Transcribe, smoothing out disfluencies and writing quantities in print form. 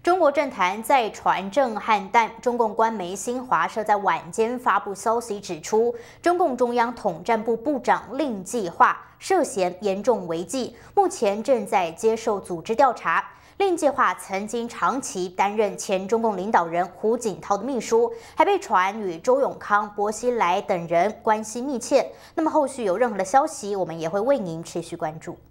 中国政坛再传震撼弹，中共官媒新华社在晚间发布消息指出，中共中央统战部部长令计划涉嫌严重违纪，目前正在接受组织调查。令计划曾经长期担任前中共领导人胡锦涛的秘书，还被传与周永康、薄熙来等人关系密切。那么后续有任何的消息，我们也会为您持续关注。